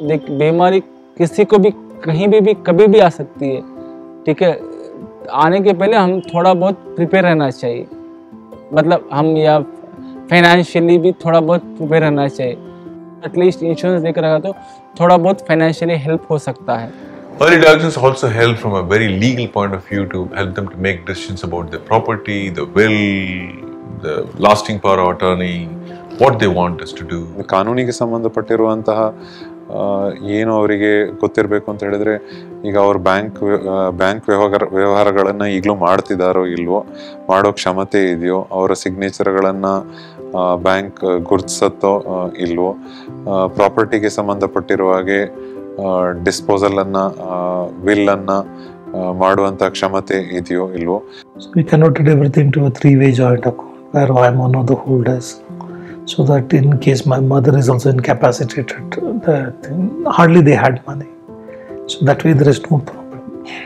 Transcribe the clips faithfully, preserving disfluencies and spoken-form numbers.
देख बीमारी किसी को भी कहीं भी भी कभी भी आ सकती है, ठीक है। आने के पहले हम थोड़ा बहुत प्रिपेयर रहना चाहिए, मतलब हम या फाइनेंशियली भी थोड़ा बहुत प्रिपेयर रहना चाहिए। एटलीस्ट इंश्योरेंस लेकर रखा तो थोड़ा बहुत फाइनेंशियली हेल्प हो सकता है। Early diagnosis also helps from a very legal point of view to help them to make decisions about their property, the will, the lasting power of attorney, what they want us to do. ಕಾನೂನಿಗೆ ಸಂಬಂಧಪಟ್ಟಿರುವಂತಹ ಏನು ಅವರಿಗೆ ಗೊತ್ತಿರಬೇಕು ಅಂತ ಹೇಳಿದ್ರೆ, ಈಗ ಅವ್ರ bank bank ವ್ಯವಹಾರ ವ್ಯವಹಾರಗಳನ್ನು ಈಗಲೂ ಮಾಡ್ತಿದ್ದಾರೋ ಇಲ್ವೋ, ಮಾಡೋ ಕ್ಷಮತೆ ಇದೆಯೋ, ಅವರ ಸಿಗ್ನೇಚರ್ಗಳನ್ನು ಬ್ಯಾಂಕ್ ಗುರುತಿಸತ್ತೋ ಇಲ್ವೋ, ಪ್ರಾಪರ್ಟಿಗೆ ಸಂಬಂಧಪಟ್ಟಿರುವ ಹಾಗೆ ಡಿಸ್ಪೋಸಲನ್ನು ವಿಲ್ಲನ್ನು ಮಾಡುವಂಥ ಕ್ಷಮತೆ ಇದೆಯೋ ಇಲ್ವೋ. We converted everything to a three-way joint account where I am one of the holders, so that in case my mother is also incapacitated, that hardly they had money, so that way there is no problem.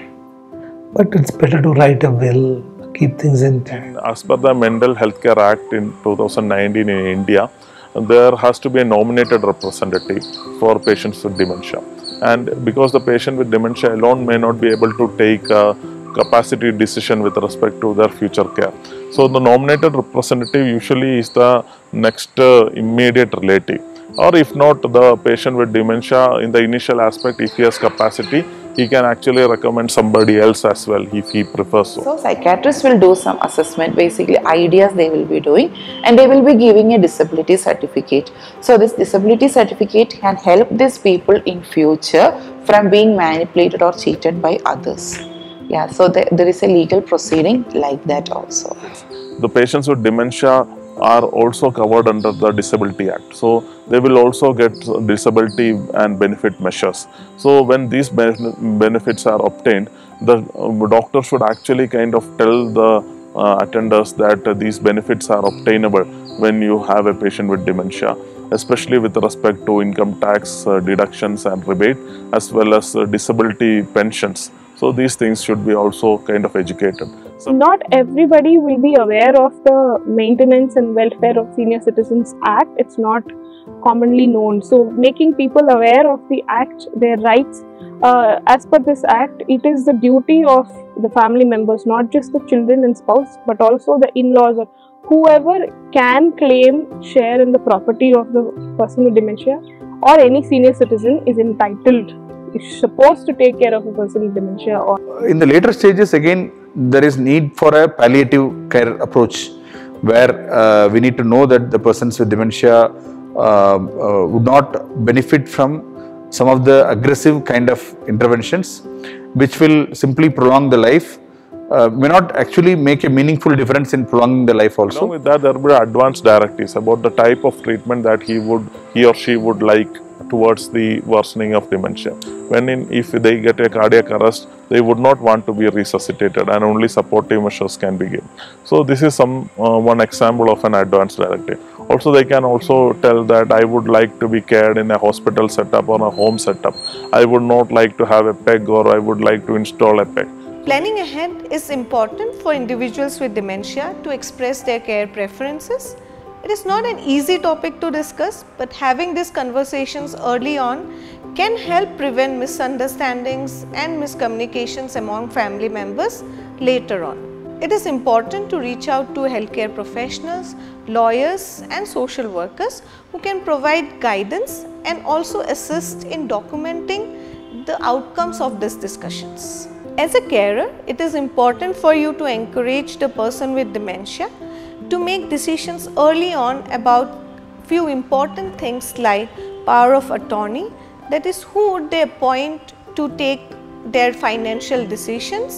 But it's better to write a will, keep things in time. As per the Mendel Healthcare Act in two thousand nineteen in India, there has to be a nominated representative for patients with dementia. And because the patient with dementia alone may not be able to take a capacity decision with respect to their future care. So the nominated representative usually is the next uh, immediate relative. Or if not, the patient with dementia, in the initial aspect, if he has capacity, he can actually recommend somebody else as well if he prefers so. So psychiatrists will do some assessment, basically ideas they will be doing, and they will be giving a disability certificate. So this disability certificate can help these people in future from being manipulated or cheated by others. Yeah, so there, there is a legal proceeding like that also. The patients with dementia are also covered under the Disability Act. So they will also get disability and benefit measures. So when these benefits are obtained, the doctor should actually kind of tell the uh, attenders that uh, these benefits are obtainable when you have a patient with dementia, especially with respect to income tax uh, deductions and rebate, as well as uh, disability pensions. So these things should be also kind of educated. So not everybody will be aware of the Maintenance and Welfare of Senior Citizens Act. It's not commonly known. So making people aware of the act, their rights, uh, as per this act, it is the duty of the family members, not just the children and spouse, but also the in-laws or whoever can claim share in the property of the person with dementia, or any senior citizen is entitled, is supposed to take care of a person with dementia. Or in the later stages, again, there is need for a palliative care approach, where uh, we need to know that the persons with dementia uh, uh, would not benefit from some of the aggressive kind of interventions, which will simply prolong the life, uh, may not actually make a meaningful difference in prolonging the life also. Along with that, there will be advanced directives about the type of treatment that he would, he or she would like towards the worsening of dementia. When in, if they get a cardiac arrest, they would not want to be resuscitated, and only supportive measures can be given. So this is some uh, one example of an advanced directive. Also, they can also tell that I would like to be cared in a hospital setup or a home setup. I would not like to have a peg, or I would like to install a peg. Planning ahead is important for individuals with dementia to express their care preferences. It is not an easy topic to discuss, but having these conversations early on can help prevent misunderstandings and miscommunications among family members later on. It is important to reach out to healthcare professionals, lawyers and social workers who can provide guidance and also assist in documenting the outcomes of these discussions. As a carer, it is important for you to encourage the person with dementia to make decisions early on about few important things like power of attorney, that is who would they appoint to take their financial decisions,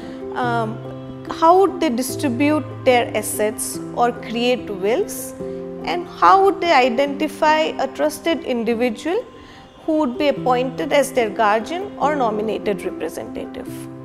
um, how would they distribute their assets or create wills, and how would they identify a trusted individual who would be appointed as their guardian or nominated representative.